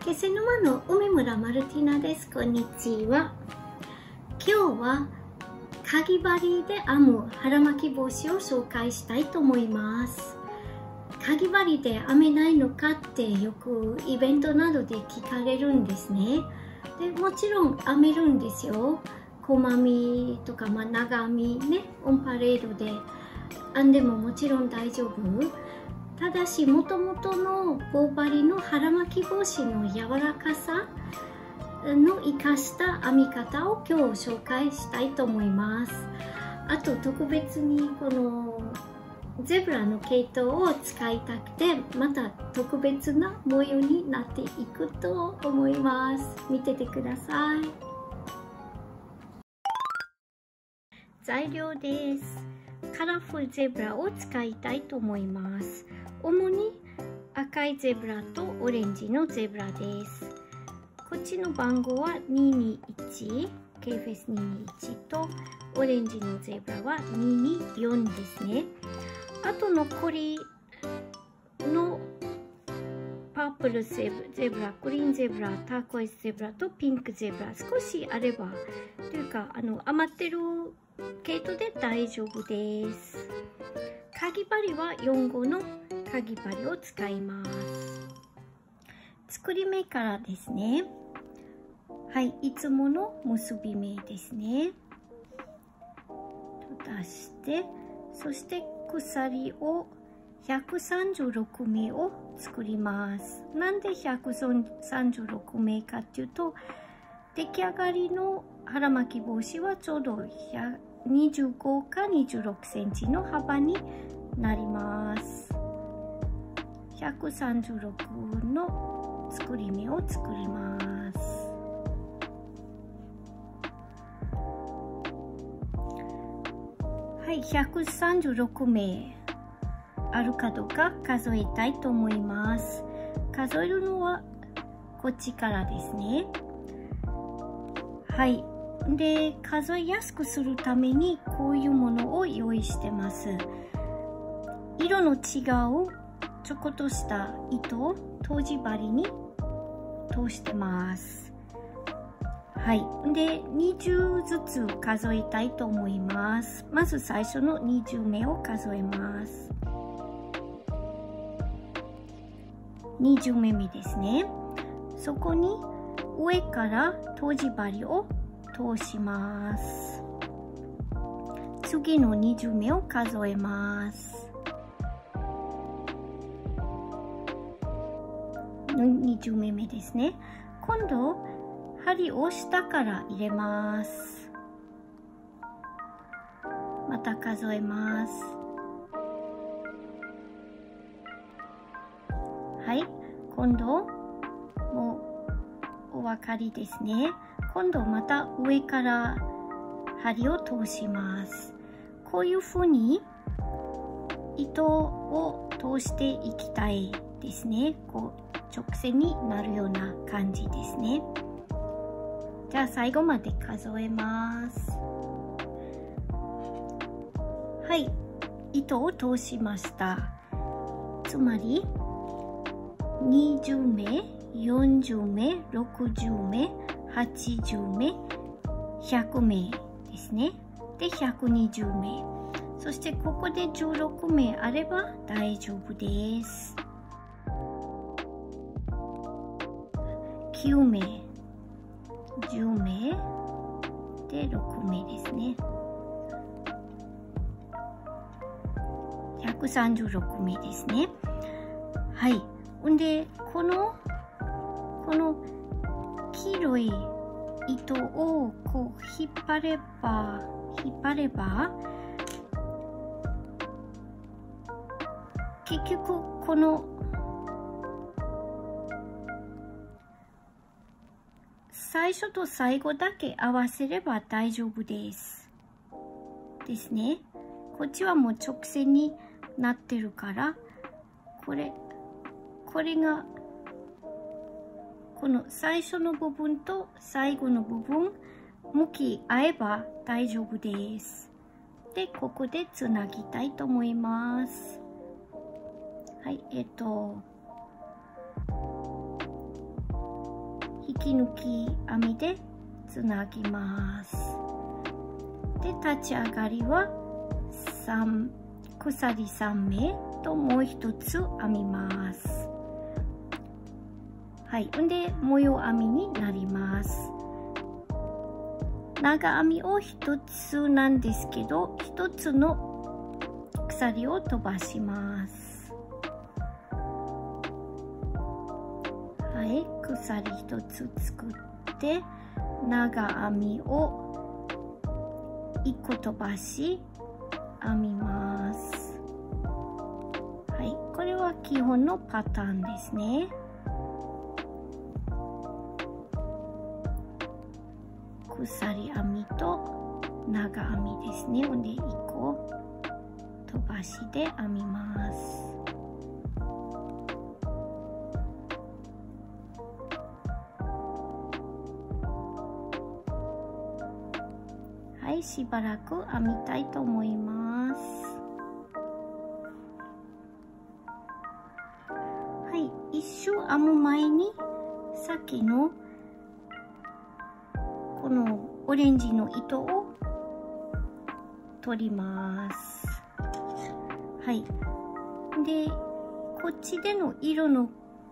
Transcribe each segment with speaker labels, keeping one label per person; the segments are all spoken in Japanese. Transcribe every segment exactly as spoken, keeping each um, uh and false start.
Speaker 1: 気仙沼の梅村マルティナです。こんにちは。今日はかぎ針で編む腹巻き帽子を紹介したいと思います。かぎ針で編めないのかってよくイベントなどで聞かれるんですね。でもちろん編めるんですよ。細編みとか、まあ、長編みね、オンパレードで編んでももちろん大丈夫。ただし、もともとの棒針の腹巻き帽子の柔らかさの生かした編み方を今日紹介したいと思います。あと特別にこのゼブラの毛糸を使いたくて、また特別な模様になっていくと思います。見ててください。材料です。カラフルゼブラを使いたいと思います。主に赤いゼブラとオレンジのゼブラです。こっちの番号はににいち、ケーフェスににいちとオレンジのゼブラはにによんですね。あと残りのパープルゼブラ、グリーンゼブラ、ターコイズゼブラとピンクゼブラ少しあればというかあの余ってる毛糸で大丈夫です。かぎ針はよん号のかぎ針を使います。作り目からですね。はい、いつもの結び目ですね。出して、そして鎖をひゃくさんじゅうろくめいを作ります。なんでひゃくさんじゅうろくめいかっていうと、出来上がりの腹巻き帽子はちょうどにじゅうごかにじゅうろくセンチの幅になります。ひゃくさんじゅうろくの作り目を作ります。はい、ひゃくさんじゅうろくめいあるかどうか数えたいと思います。数えるのはこっちからですね。はい。で、数えやすくするためにこういうものを用意してます。色の違うちょこっとした糸をとじ針に通してます。はい。で、にじゅうずつ数えたいと思います。まず最初のにじゅうめを数えます。にじゅうめめですね。そこに上からとじ針を通します。次のにじゅうめを数えます。にじゅうめめですね。今度針を下から入れます。また数えます。はい、今度もうお分かりですね。今度また上から針を通します。こういうふうに糸を通していきたいですね。こう直線になるような感じですね。じゃあ最後まで数えます。はい、糸を通しました。つまりにじゅうめ、よんじゅうめ、ろくじゅうめ、はちじゅうめ、ひゃくめいですね。で、ひゃくにじゅうめい。そしてここでじゅうろくめいあれば大丈夫です。きゅうめい、じゅうめいでろくめいですね。ひゃくさんじゅうろくめいですね。はい。んで、この、この黄色い糸をこう引っ張れば、引っ張れば、結局この最初と最後だけ合わせれば大丈夫です。ですね。こっちはもう直線になってるから、これ、これが、この最初の部分と最後の部分、向き合えば大丈夫です。で、ここでつなぎたいと思います。はい、えっと、 引き抜き編みでつなぎます。で立ち上がりはさん鎖さん目ともう一つ編みます。はい、で模様編みになります。長編みを一つなんですけど、一つの鎖を飛ばします。はい、鎖一つ作って長編みを一個飛ばし編みます。はい、これは基本のパターンですね。鎖編みと長編みですね。でいっこ飛ばしで編みます。はい、しばらく編みたいと思います。はい、一周編む前にさっきのこのオレンジの糸を取ります。はい。で、こっちでの色の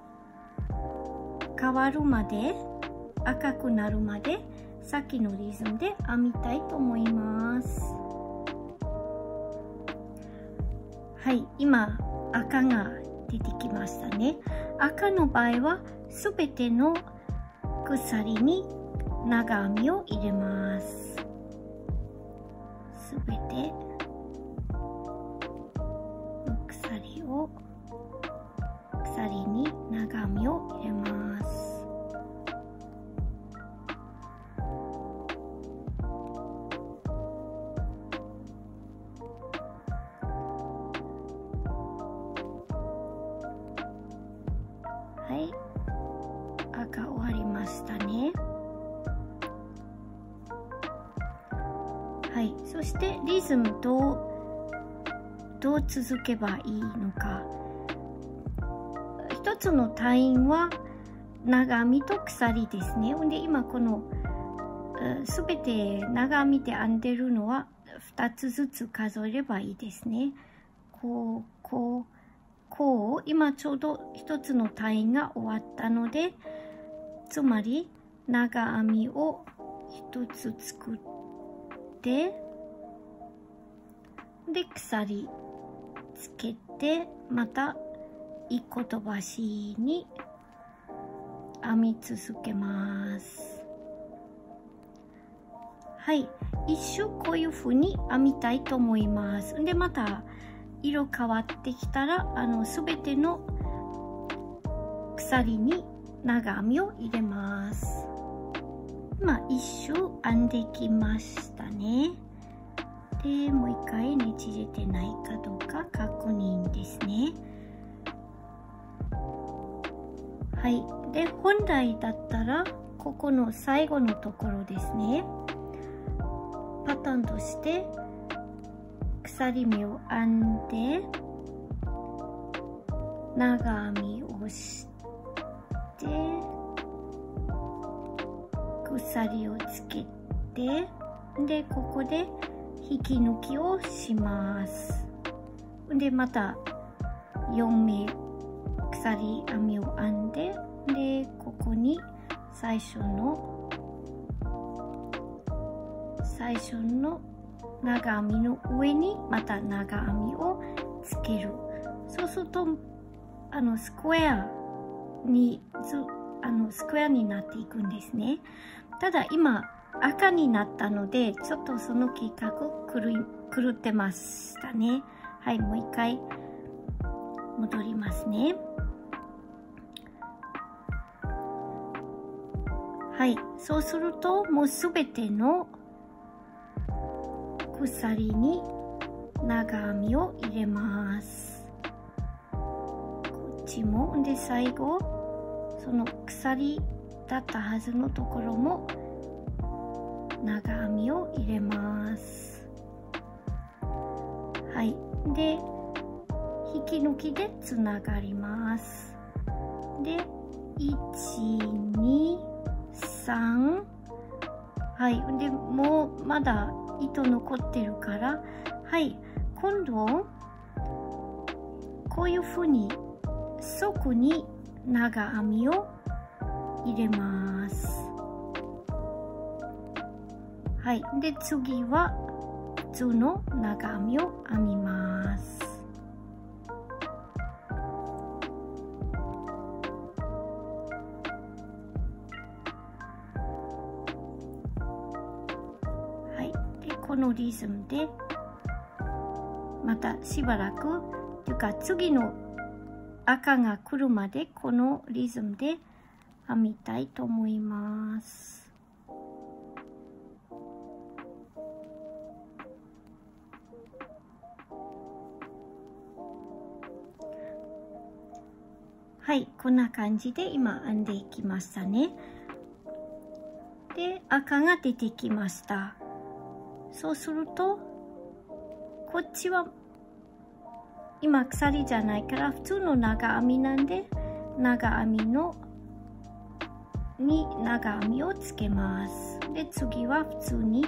Speaker 1: 変わるまで、赤くなるまで、さっきのリズムで編みたいと思います。はい、今赤が出てきましたね。赤の場合はすべての鎖に長編みを入れます。すべての鎖を鎖に長編みを入れます。はい、赤終わりましたね。はい、そしてリズムどうどう続けばいいのか。一つの単位は長編みと鎖ですね。で今このすべて長編みで編んでるのはふたつずつ数えればいいですね。こうこうこう今ちょうど一つの単位が終わったので、つまり長編みを一つ作ってで鎖つけてまた一個飛ばしに編み続けます。はい、一周こういう風に編みたいと思います。でまた色変わってきたらあのすべての鎖に長編みを入れます。今一周編んできましたね。でもう一回ねじれてないかどうか確認ですね。はい、で本来だったらここの最後のところですね。パターンとして鎖目を編んで長編みをして鎖をつけてでここで引き抜きをします。でまたよんめい鎖編みを編んででここに最初の最初の長編みの上にまた長編みをつける。そうするとあのスクエアにずあのスクエアになっていくんですね。ただ今赤になったのでちょっとその計画狂ってましたね。はい、もう一回戻りますね。はい、そうするともうすべての鎖に長編みを入れます。こっちもで最後その鎖だったはずのところも長編みを入れます。はい、で引き抜きでつながります。でいち、に、 さん、はい、でもうまだ糸残ってるから、はい、今度こういうふうに底に長編みを入れます。はい、で次は普通の長編みを編みます。はい、でこのリズムでまたしばらくというか次の赤が来るまでこのリズムで編みたいと思います。はい、こんな感じで今編んでいきましたね。で、赤が出てきました。そうするとこっちは今鎖じゃないから普通の長編みなんで、長編みのに長編みをつけます。で次は普通に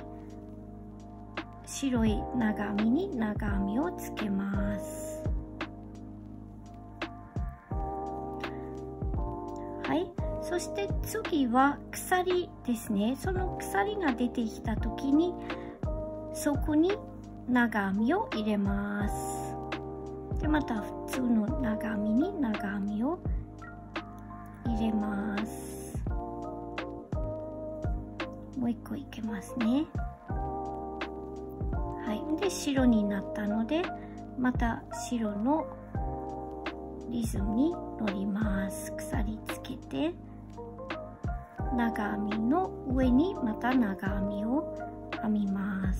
Speaker 1: 白い長編みに長編みをつけます。はい、そして次は鎖ですね。その鎖が出てきた時にそこに長編みを入れます。でまた普通の長編みに長編みを入れます。もう一個いけますね。はい、で白になったのでまた白のリズムに乗ります。鎖つけて長編みの上にまた長編みを編みます。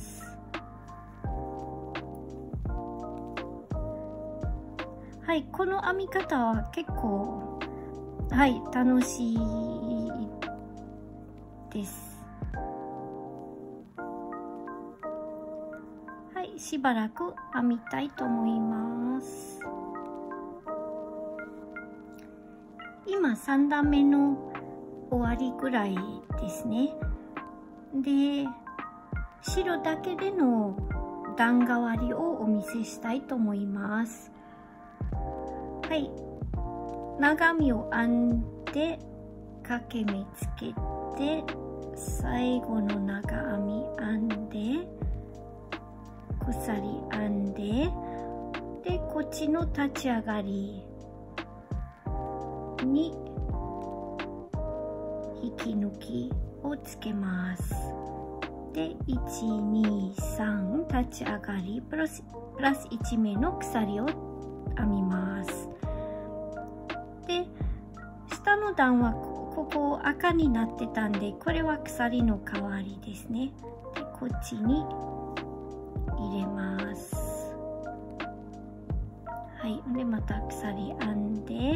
Speaker 1: はい、この編み方は結構はい楽しいです。はい、しばらく編みたいと思います。今さん段目の終わりぐらいですね。で白だけでの段替わりをお見せしたいと思います。はい、長編みを編んで掛け目つけて最後の長編み編んで鎖編んででこっちの立ち上がりに引き抜きをつけます。でいちにさん立ち上がりプラスプラスいち目の鎖を編みます。で下の段はここ赤になってたんでこれは鎖の代わりですね。でこっちに入れます。はい、でまた鎖編んで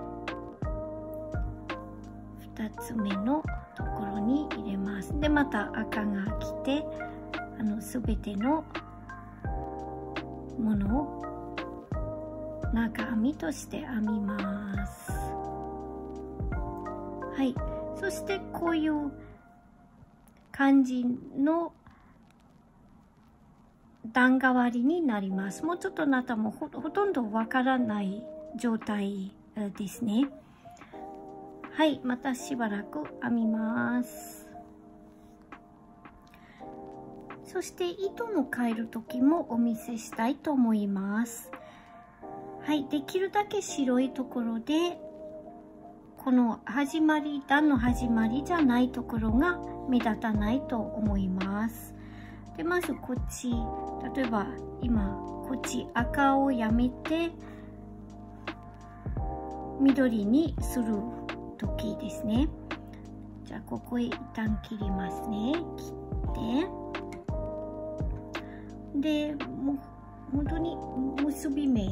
Speaker 1: ふたつめのところに入れます。でまた赤が来てあの全てのものを長編みとして編みます。はい、そしてこういう感じの段替わりになります。もうちょっとあなたも ほ, ほとんどわからない状態ですね。はい、またしばらく編みます。そして糸の変える時もお見せしたいと思います。はい、できるだけ白いところでこの始まり段の始まりじゃないところが目立たないと思います。でまずこっち例えば今こっち赤をやめて緑にする時ですね。じゃあここへ一旦切りますね。切ってでもう本当に結び目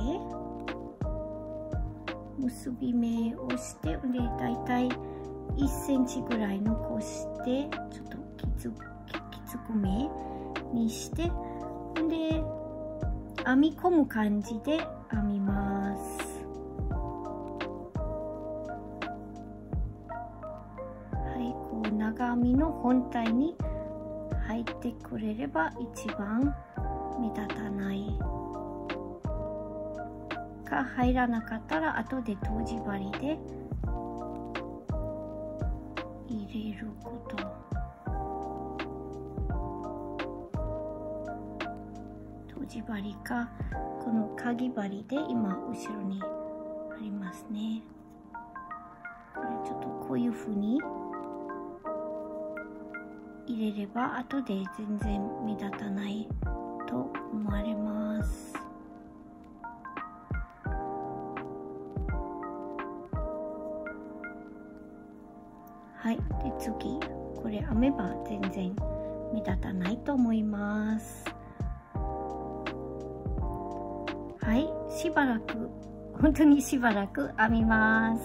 Speaker 1: 結び目をしてでだいたいいっセンチぐらい残してちょっときつきつくめにしてで編み込む感じで編みます。はい、こう流長編みの本体に入ってくれれば一番目立たない。が入らなかったら後でとじ針で入れること。とじ針かこのかぎ針で今後ろにありますね。これちょっとこういう風に入れれば後で全然目立たないと思われます。はい、で次これ編めば全然目立たないと思います。はい、しばらく本当にしばらく編みます。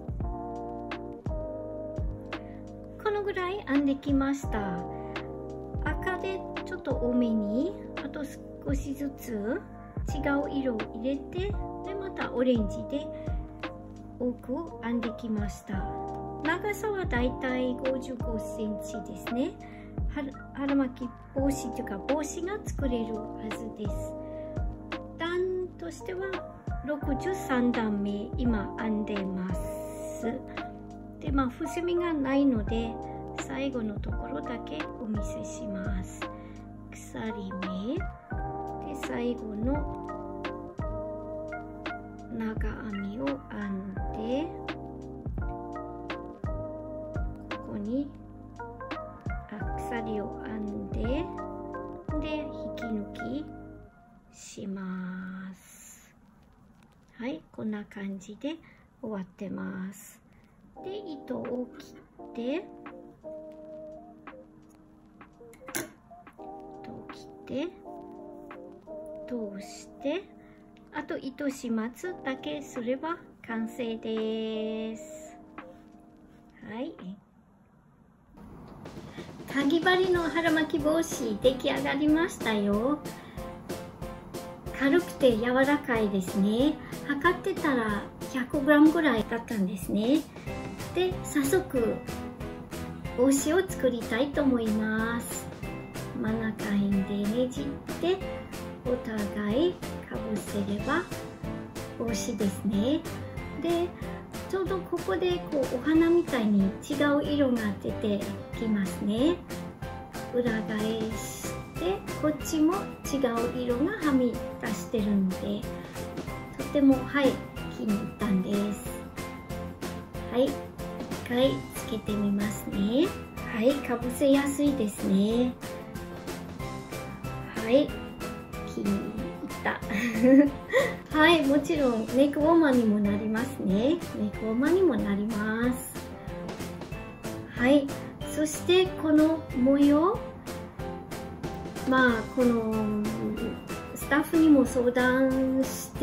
Speaker 1: このぐらい編んできました。赤でちょっと多めに、あと少しずつ違う色を入れて、でまたオレンジで多く編んできました。長さはだいたいごじゅうごセンチですね。腹巻き帽子というか帽子が作れるはずです。段としてはろくじゅうさんだんめ今編んでます。でまあ伏せ目がないので最後のところだけお見せします。鎖目で最後の長編みを編んで、ここに鎖を編んで、で引き抜きします。はい、こんな感じで終わってます。で糸を切って糸を切って通して、あと糸始末だけすれば完成です。はい、かぎ針の腹巻き帽子出来上がりましたよ。軽くて柔らかいですね。測ってたらひゃくグラムぐらいだったんですね。で早速帽子を作りたいと思います。真ん中辺でねじってお互いかぶせれば帽子ですね。でちょうどここでこうお花みたいに違う色が出てきますね。裏返してこっちも違う色がはみ出してるので、とてもはい気に入ったんです。はい、一回つけてみますね。はい、かぶせやすいですね。はい、気に入ったはい、もちろんネックウォーマーにもなりますね。ネックウォーマーにもなります。はい、そしてこの模様、まあこのスタッフにも相談して、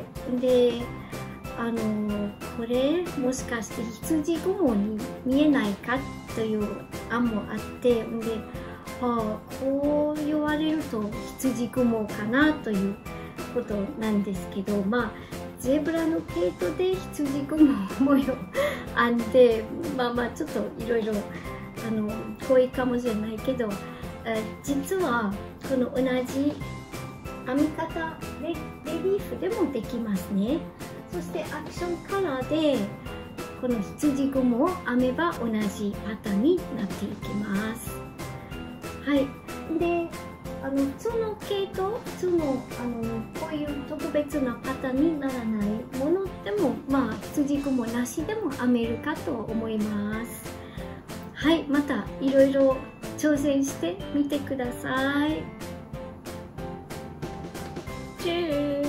Speaker 1: であのこれもしかして羊雲に見えないかという案もあって、でああこう言われると羊雲かなということなんですけど、まあゼブラの毛糸で羊雲模様編んで、まあまあちょっといろいろあの濃いかもしれないけど、実はこの同じ編み方レレリーフでもできますね。そしてアクションカラーでこの羊雲を編めば同じパターンになっていきます。はい、であの普通の毛糸、普通のあのこういう特別なパターンにならないものでも、まあ羊雲なしでも編めるかと思います。はい、またいろいろ挑戦してみてください。チュー